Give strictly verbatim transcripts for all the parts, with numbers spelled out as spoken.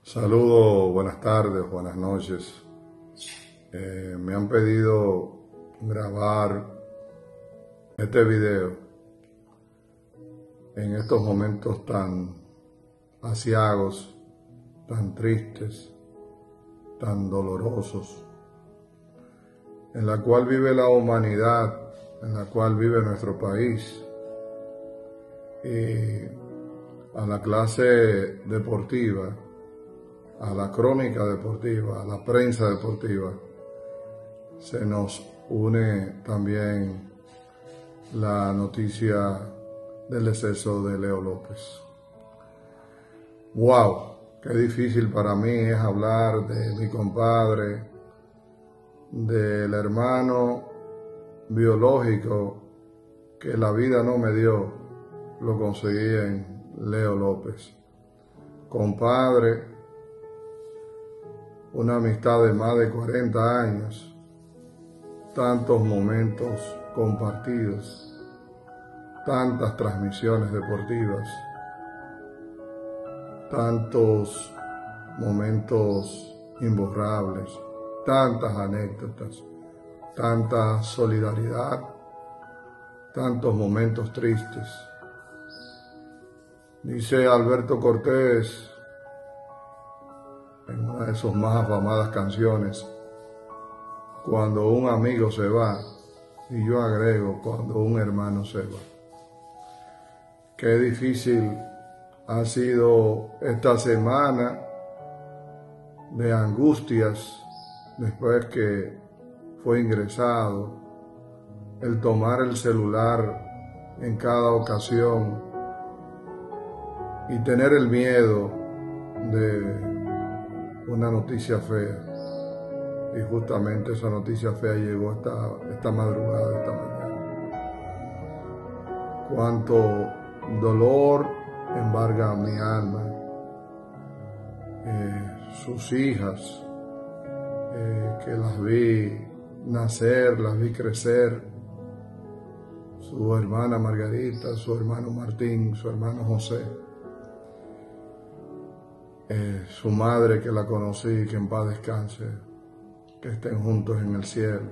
Saludos, buenas tardes, buenas noches. Eh, me han pedido grabar este video en estos momentos tan aciagos, tan tristes, tan dolorosos, en la cual vive la humanidad, en la cual vive nuestro país. Y a la clase deportiva, a la crónica deportiva, a la prensa deportiva, se nos une también la noticia del deceso de Leo López. ¡Wow! Qué difícil para mí es hablar de mi compadre, del hermano biológico que la vida no me dio, lo conseguí en Leo López. Compadre, una amistad de más de cuarenta años, tantos momentos compartidos, tantas transmisiones deportivas, tantos momentos imborrables, tantas anécdotas, tanta solidaridad, tantos momentos tristes. Dice Alberto Cortés en una de sus más afamadas canciones, cuando un amigo se va, y yo agrego, cuando un hermano se va. Qué difícil ha sido esta semana de angustias después que fue ingresado, el tomar el celular en cada ocasión y tener el miedo de una noticia fea, y justamente esa noticia fea llegó esta, esta madrugada, esta mañana. Cuánto dolor embarga mi alma. Eh, sus hijas, eh, que las vi nacer, las vi crecer, su hermana Margarita, su hermano Martín, su hermano José, Eh, su madre que la conocí, que en paz descanse, que estén juntos en el cielo.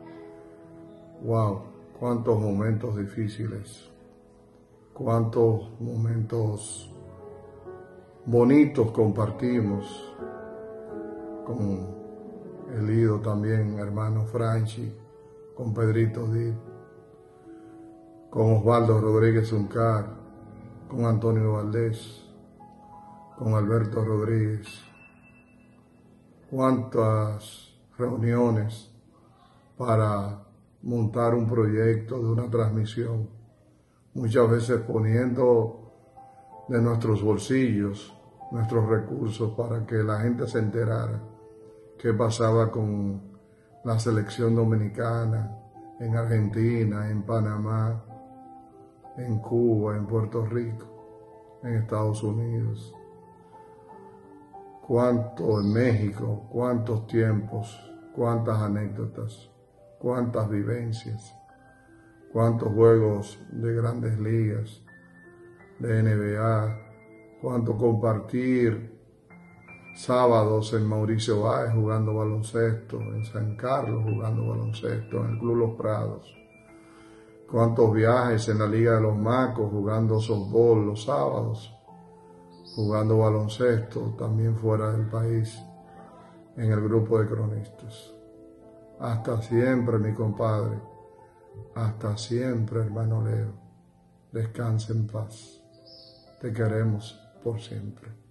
Wow, cuántos momentos difíciles, cuántos momentos bonitos compartimos con el ido también, hermano Franchi, con Pedrito Díaz, con Osvaldo Rodríguez Uncar, con Antonio Valdés, con Alberto Rodríguez. Cuántas reuniones para montar un proyecto de una transmisión, muchas veces poniendo de nuestros bolsillos, nuestros recursos, para que la gente se enterara qué pasaba con la selección dominicana en Argentina, en Panamá, en Cuba, en Puerto Rico, en Estados Unidos. Cuánto en México, cuántos tiempos, cuántas anécdotas, cuántas vivencias, cuántos juegos de grandes ligas, de N B A, cuánto compartir sábados en Mauricio Báez jugando baloncesto, en San Carlos jugando baloncesto, en el Club Los Prados, cuántos viajes en la Liga de los Macos jugando softball los sábados, jugando baloncesto también fuera del país, en el grupo de cronistas. Hasta siempre, mi compadre, hasta siempre, hermano Leo. Descanse en paz. Te queremos por siempre.